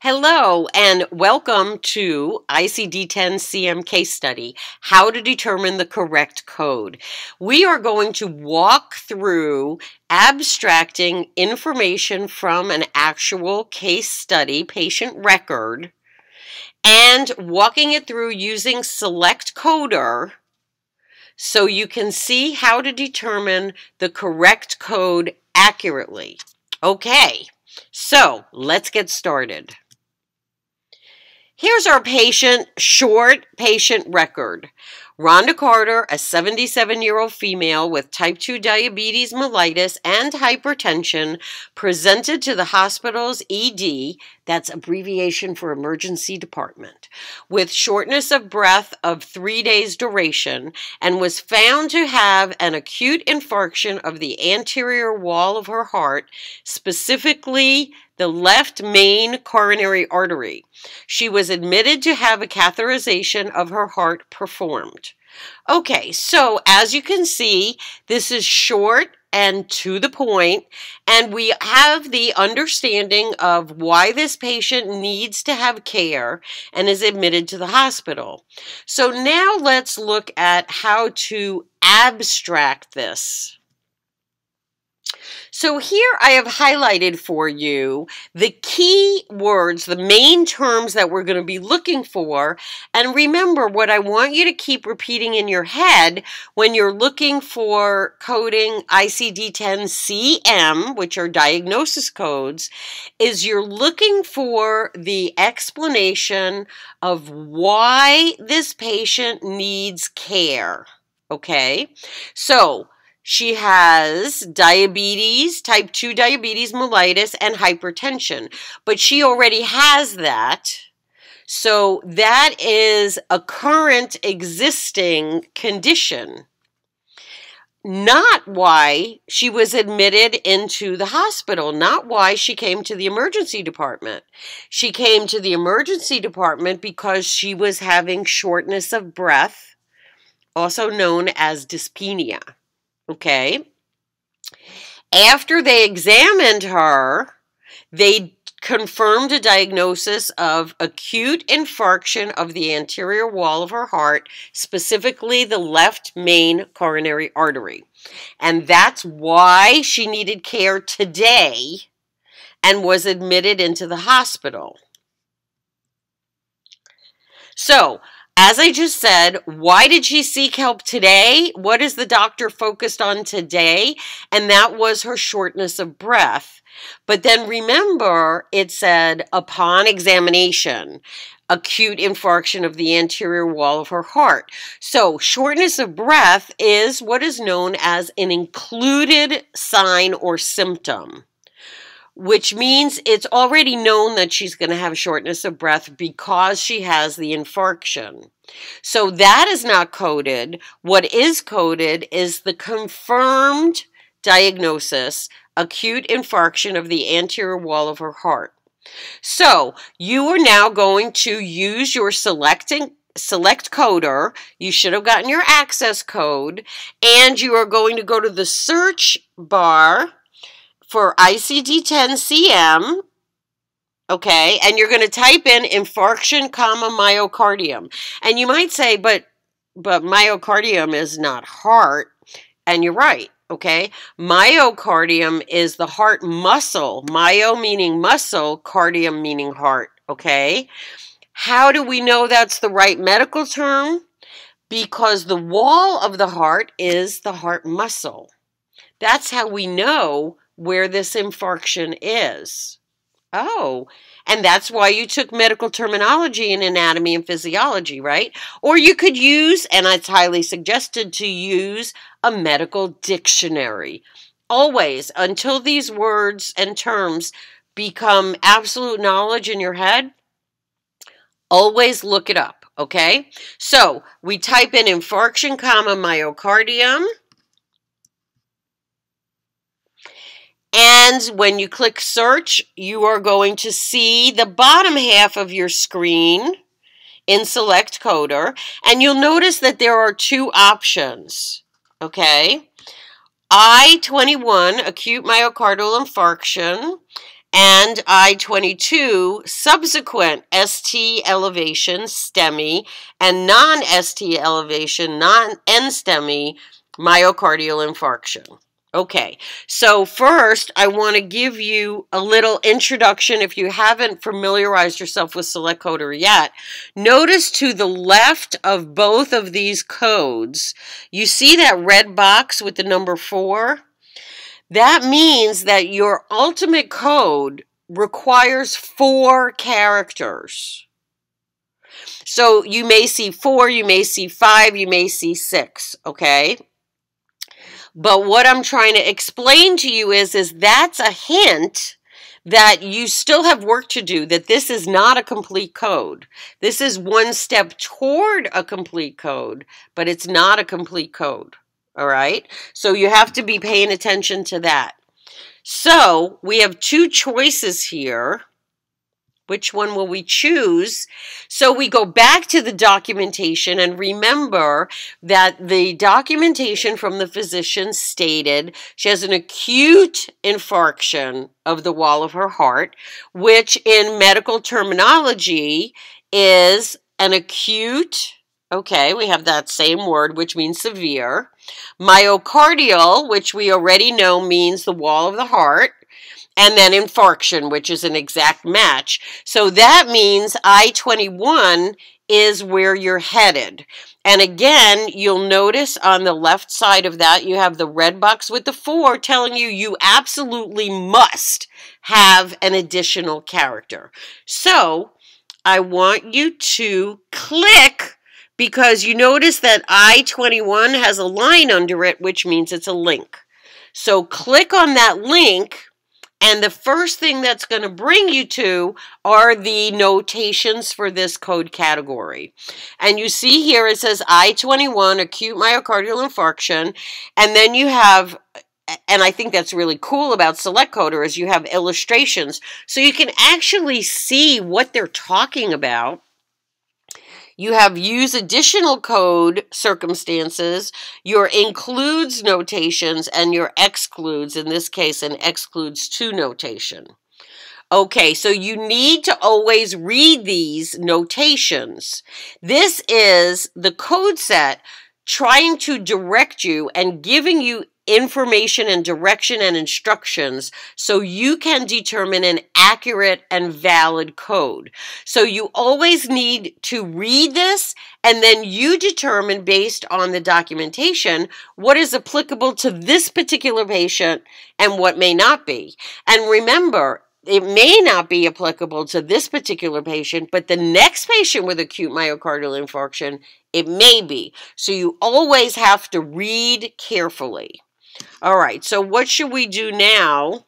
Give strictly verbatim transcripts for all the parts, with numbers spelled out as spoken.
Hello and welcome to I C D ten C M case study, how to determine the correct code. We are going to walk through abstracting information from an actual case study, patient record, and walking it through using SelectCoder so you can see how to determine the correct code accurately. Okay, so let's get started. Here's our patient, short patient record. Rhonda Carter, a seventy-seven-year-old female with type two diabetes mellitus and hypertension, presented to the hospital's E D, that's abbreviation for emergency department, with shortness of breath of three days duration and was found to have an acute infarction of the anterior wall of her heart, specifically the left main coronary artery. She was admitted to have a catheterization of her heart performed. Okay, so as you can see, this is short and to the point, and we have the understanding of why this patient needs to have care and is admitted to the hospital. So now let's look at how to abstract this. So here I have highlighted for you the key words, the main terms that we're going to be looking for. And remember, what I want you to keep repeating in your head when you're looking for coding I C D ten C M, which are diagnosis codes, is you're looking for the explanation of why this patient needs care. Okay? So she has diabetes, type two diabetes mellitus, and hypertension. But she already has that. So that is a current existing condition. Not why she was admitted into the hospital, not why she came to the emergency department. She came to the emergency department because she was having shortness of breath, also known as dyspnea. Okay. After they examined her, they confirmed a diagnosis of acute infarction of the anterior wall of her heart, specifically the left main coronary artery. And that's why she needed care today and was admitted into the hospital. So, as I just said, why did she seek help today? What is the doctor focused on today? And that was her shortness of breath. But then remember, it said, upon examination, acute infarction of the anterior wall of her heart. So shortness of breath is what is known as an included sign or symptom, which means it's already known that she's going to have shortness of breath because she has the infarction. So that is not coded. What is coded is the confirmed diagnosis, acute infarction of the anterior wall of her heart. So you are now going to use your selecting SelectCoder. You should have gotten your access code, and you are going to go to the search bar for I C D ten C M, okay, and you're going to type in infarction, comma, myocardium. And you might say, but, but myocardium is not heart, and you're right, okay? Myocardium is the heart muscle, myo meaning muscle, cardium meaning heart, okay? How do we know that's the right medical term? Because the wall of the heart is the heart muscle. That's how we know where this infarction is. Oh, and that's why you took medical terminology in anatomy and physiology, right? Or you could use, and it's highly suggested to use, a medical dictionary. Always, until these words and terms become absolute knowledge in your head, always look it up, okay? So we type in infarction, comma, myocardium. And when you click search, you are going to see the bottom half of your screen in SelectCoder, and you'll notice that there are two options, okay? I twenty-one, acute myocardial infarction, and I twenty-two, subsequent S T elevation, STEMI, and non-S T elevation, non-N STEMI, myocardial infarction. Okay, so first I want to give you a little introduction if you haven't familiarized yourself with SelectCoder yet. Notice to the left of both of these codes, you see that red box with the number four? That means that your ultimate code requires four characters. So you may see four, you may see five, you may see six, okay? But what I'm trying to explain to you is, is that's a hint that you still have work to do, that this is not a complete code. This is one step toward a complete code, but it's not a complete code, all right? So you have to be paying attention to that. So we have two choices here. Which one will we choose? So we go back to the documentation, and remember that the documentation from the physician stated she has an acute infarction of the wall of her heart, which in medical terminology is an acute, okay, we have that same word, which means severe, myocardial, which we already know means the wall of the heart, and then infarction, which is an exact match. So that means I twenty-one is where you're headed. And again, you'll notice on the left side of that, you have the red box with the four telling you you absolutely must have an additional character. So I want you to click, because you notice that I twenty-one has a line under it, which means it's a link. So click on that link, and the first thing that's going to bring you to are the notations for this code category. And you see here it says I twenty-one, acute myocardial infarction, and then you have, and I think that's really cool about SelectCoder, is you have illustrations. So you can actually see what they're talking about. You have use additional code circumstances, your includes notations, and your excludes, in this case, an excludes to notation. Okay, so you need to always read these notations. This is the code set trying to direct you and giving you information and direction and instructions so you can determine an accurate and valid code. So you always need to read this, and then you determine based on the documentation what is applicable to this particular patient and what may not be. And remember, it may not be applicable to this particular patient, but the next patient with acute myocardial infarction, it may be. So you always have to read carefully. All right, so what should we do now?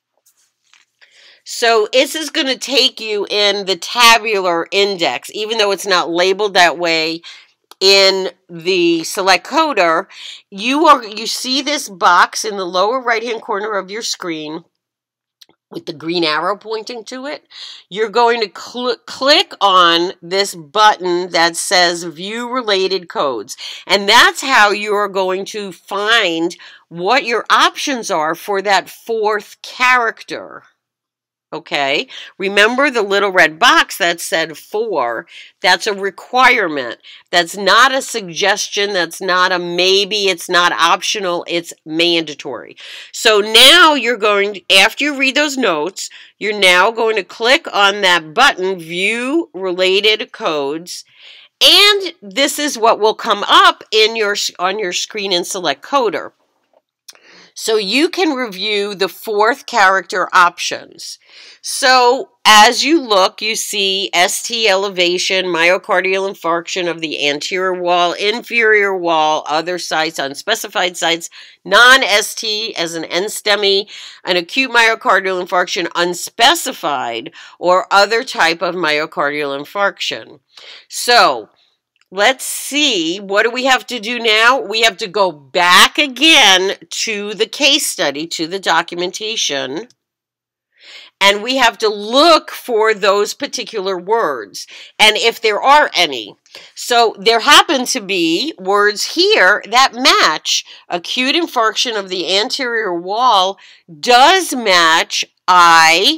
So this is going to take you in the tabular index, even though it's not labeled that way in the SelectCoder. You are you see this box in the lower right-hand corner of your screen with the green arrow pointing to it. You're going to cl click on this button that says View Related Codes. And that's how you're going to find what your options are for that fourth character. Okay, remember the little red box that said four? That's a requirement. That's not a suggestion. That's not a maybe. It's not optional. It's mandatory. So now you're going to, after you read those notes, you're now going to click on that button, View Related Codes, and this is what will come up in your on your screen in SelectCoder. So you can review the fourth character options. So as you look, you see S T elevation, myocardial infarction of the anterior wall, inferior wall, other sites, unspecified sites, non-S T as an N STEMI, an acute myocardial infarction, unspecified, or other type of myocardial infarction. So let's see, what do we have to do now? We have to go back again to the case study, to the documentation, and we have to look for those particular words, and if there are any. So there happen to be words here that match. Acute infarction of the anterior wall does match I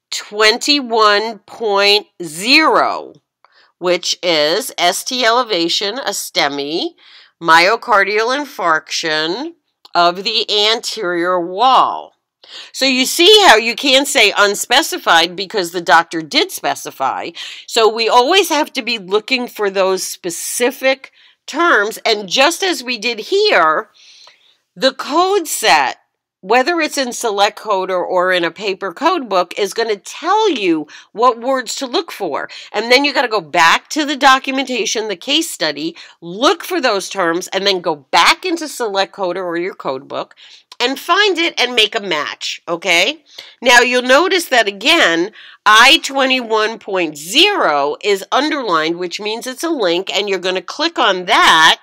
twenty-one point zero, which is S T elevation, a STEMI, myocardial infarction of the anterior wall. So you see how you can't say unspecified because the doctor did specify. So we always have to be looking for those specific terms. And just as we did here, the code set, whether it's in SelectCoder or in a paper code book, is going to tell you what words to look for. And then you got to go back to the documentation, the case study, look for those terms, and then go back into SelectCoder or your code book and find it and make a match, okay? Now, you'll notice that, again, I twenty-one point zero is underlined, which means it's a link, and you're going to click on that,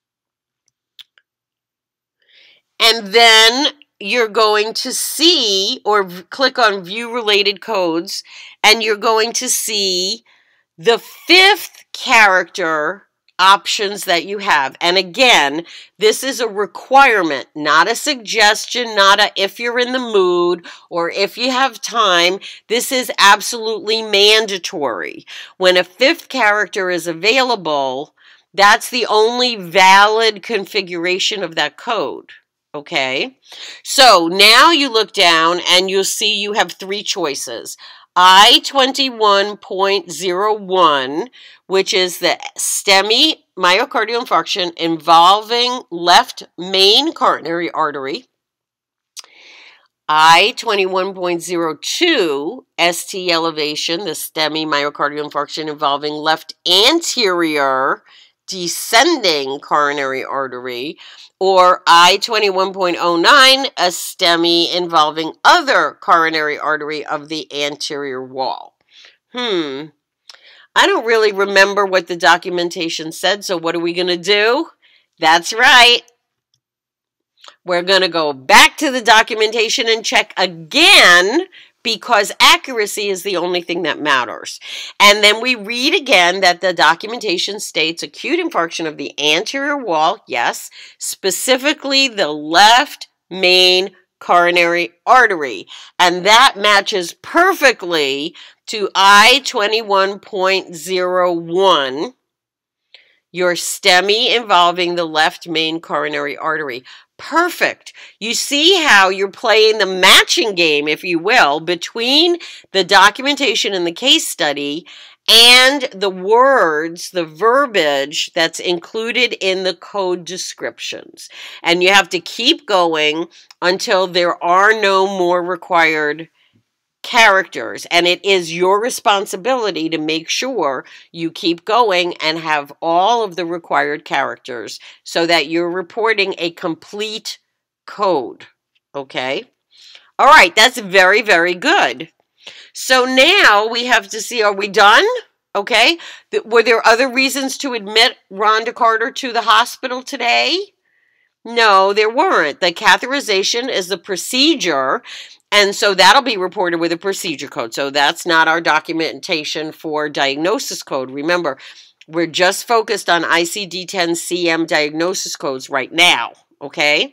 and then you're going to see, or click on View Related Codes, and you're going to see the fifth character options that you have. And again, this is a requirement, not a suggestion, not a if you're in the mood or if you have time. This is absolutely mandatory. When a fifth character is available, that's the only valid configuration of that code. Okay, so now you look down and you'll see you have three choices. I twenty-one point zero one, which is the STEMI, myocardial infarction involving left main coronary artery. I twenty-one point zero two, S T elevation, the STEMI, myocardial infarction involving left anterior descending coronary artery, or I twenty-one point zero nine, a STEMI involving other coronary artery of the anterior wall. Hmm. I don't really remember what the documentation said, so what are we going to do? That's right. We're going to go back to the documentation and check again, because accuracy is the only thing that matters. And then we read again that the documentation states acute infarction of the anterior wall, yes, specifically the left main coronary artery. And that matches perfectly to I twenty-one point zero one, your STEMI involving the left main coronary artery. Perfect. You see how you're playing the matching game, if you will, between the documentation and the case study and the words, the verbiage that's included in the code descriptions. And you have to keep going until there are no more required characters, and it is your responsibility to make sure you keep going and have all of the required characters so that you're reporting a complete code. Okay? All right, that's very, very good. So now we have to see, are we done? Okay? Were there other reasons to admit Rhonda Carter to the hospital today? No, there weren't. The catheterization is the procedure, and so that'll be reported with a procedure code. So that's not our documentation for diagnosis code. Remember, we're just focused on I C D ten C M diagnosis codes right now, okay?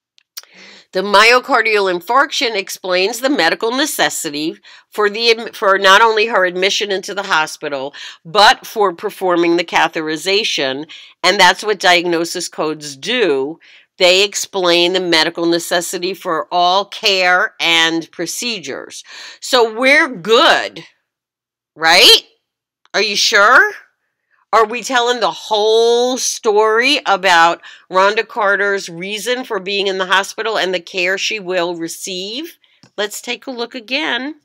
The myocardial infarction explains the medical necessity for the for not only her admission into the hospital, but for performing the catheterization, and that's what diagnosis codes do. They explain the medical necessity for all care and procedures. So we're good, right? Are you sure? Are we telling the whole story about Rhonda Carter's reason for being in the hospital and the care she will receive? Let's take a look again.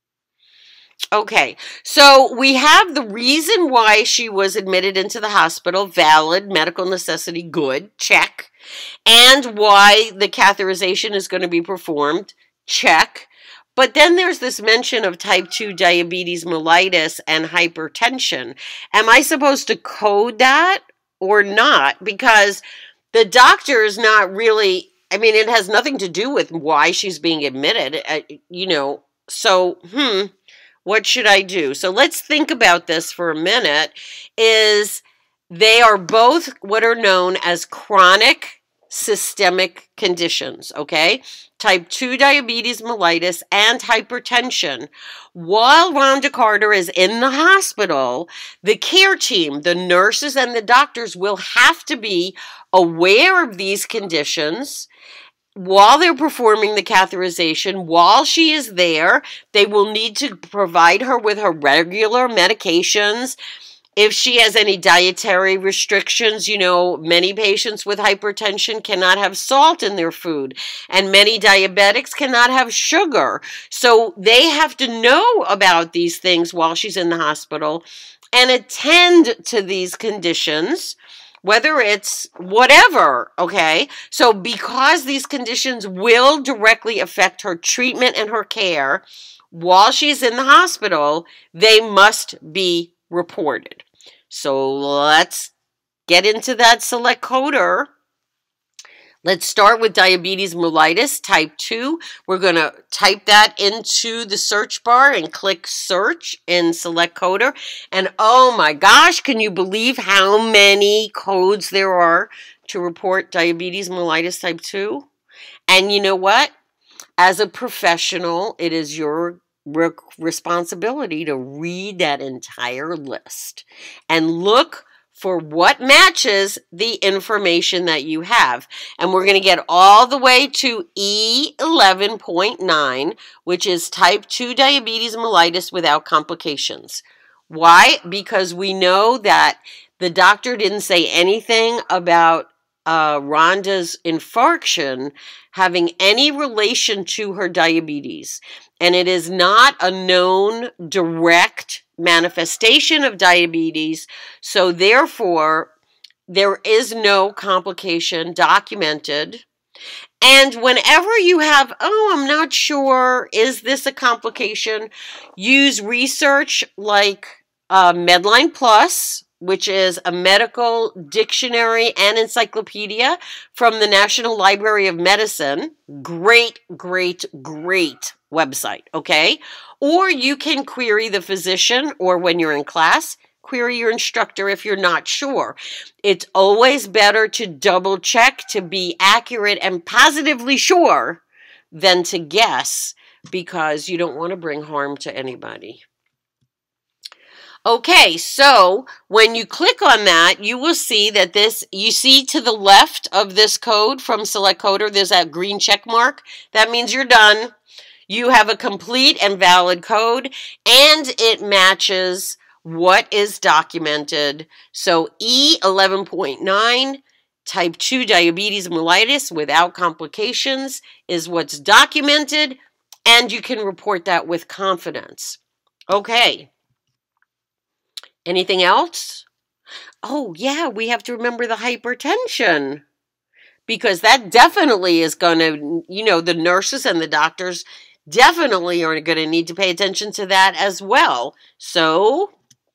Okay, so we have the reason why she was admitted into the hospital, valid, medical necessity, good, check. And why the catheterization is going to be performed, check. But then there's this mention of type two diabetes mellitus and hypertension. Am I supposed to code that or not? Because the doctor is not really, I mean, it has nothing to do with why she's being admitted, uh, you know. So, hmm, what should I do? So let's think about this for a minute. Is they are both what are known as chronic systemic conditions, okay? Type two diabetes mellitus and hypertension. While Rhonda Carter is in the hospital, the care team, the nurses and the doctors will have to be aware of these conditions while they're performing the catheterization. While she is there, they will need to provide her with her regular medications. If she has any dietary restrictions, you know, many patients with hypertension cannot have salt in their food, and many diabetics cannot have sugar. So they have to know about these things while she's in the hospital and attend to these conditions, whether it's whatever, okay? So because these conditions will directly affect her treatment and her care while she's in the hospital, they must be reported. So let's get into that SelectCoder. Let's start with diabetes mellitus type two. We're going to type that into the search bar and click search in SelectCoder. And oh my gosh, can you believe how many codes there are to report diabetes mellitus type two? And you know what? As a professional, it is your re- responsibility to read that entire list and look for what matches the information that you have. And we're going to get all the way to E eleven point nine, which is type two diabetes mellitus without complications. Why? Because we know that the doctor didn't say anything about uh, Rhonda's infarction having any relation to her diabetes. And it is not a known direct manifestation of diabetes, so therefore there is no complication documented. And whenever you have, oh, I'm not sure, is this a complication, use research like uh, Medline Plus, which is a medical dictionary and encyclopedia from the National Library of Medicine. Great, great, great website, okay? Or you can query the physician, or when you're in class, query your instructor if you're not sure. It's always better to double check to be accurate and positively sure than to guess, because you don't want to bring harm to anybody. Okay, so when you click on that, you will see that this, you see to the left of this code from SelectCoder, there's that green check mark. That means you're done. You have a complete and valid code, and it matches what is documented. So E eleven point nine, type two diabetes mellitus without complications is what's documented, and you can report that with confidence. Okay. Anything else? Oh, yeah, we have to remember the hypertension, because that definitely is going to, you know, the nurses and the doctors definitely are going to need to pay attention to that as well. So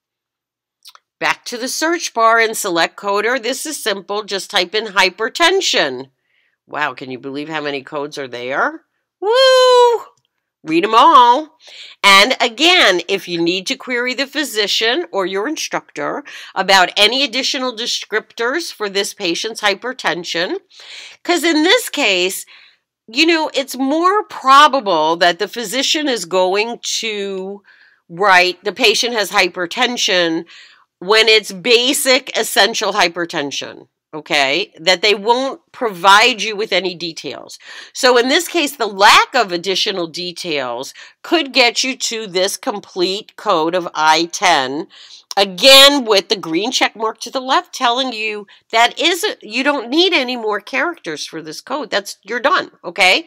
back to the search bar in SelectCoder. This is simple. Just type in hypertension. Wow, can you believe how many codes are there? Woo! Read them all. And again, if you need to query the physician or your instructor about any additional descriptors for this patient's hypertension, because in this case, you know, it's more probable that the physician is going to write the patient has hypertension when it's basic essential hypertension. Okay, that they won't provide you with any details. So in this case, the lack of additional details could get you to this complete code of I ten, again with the green check mark to the left telling you that is you don't need any more characters for this code. That's, you're done, okay?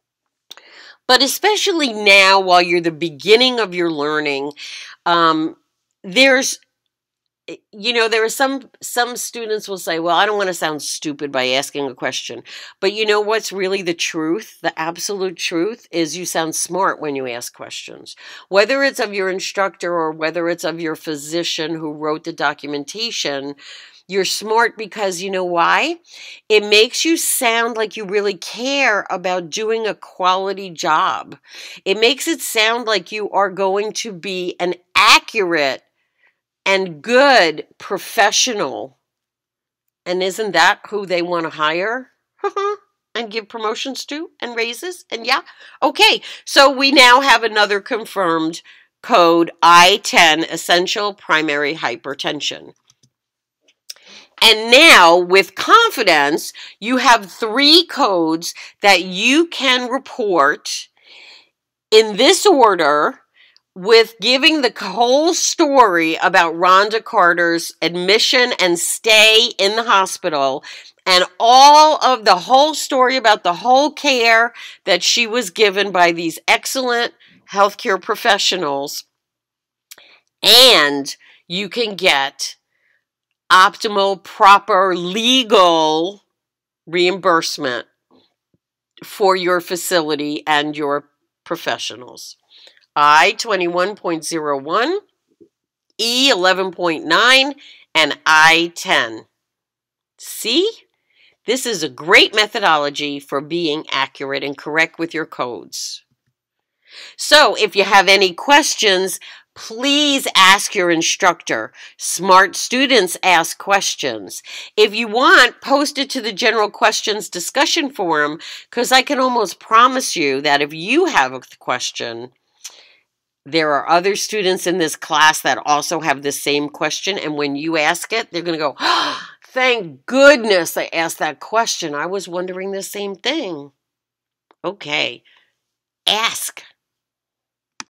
But especially now, while you're the beginning of your learning, um, there's You know, there are some, some students will say, well, I don't want to sound stupid by asking a question. But you know what's really the truth? The absolute truth is you sound smart when you ask questions. Whether it's of your instructor or whether it's of your physician who wrote the documentation, you're smart because you know why? It makes you sound like you really care about doing a quality job. It makes it sound like you are going to be an accurate and good professional. And isn't that who they want to hire? and give promotions to and raises. And yeah, okay. So we now have another confirmed code, I ten, essential primary hypertension. And now, with confidence, you have three codes that you can report in this order, with giving the whole story about Rhonda Carter's admission and stay in the hospital, and all of the whole story about the whole care that she was given by these excellent healthcare professionals. And you can get optimal, proper, legal reimbursement for your facility and your professionals. I twenty-one point oh one, E eleven point nine, and I ten. See? This is a great methodology for being accurate and correct with your codes. So if you have any questions, please ask your instructor. Smart students ask questions. If you want, post it to the general questions discussion forum, because I can almost promise you that if you have a question, there are other students in this class that also have the same question, and when you ask it, they're going to go, oh, thank goodness I asked that question. I was wondering the same thing. Okay, ask.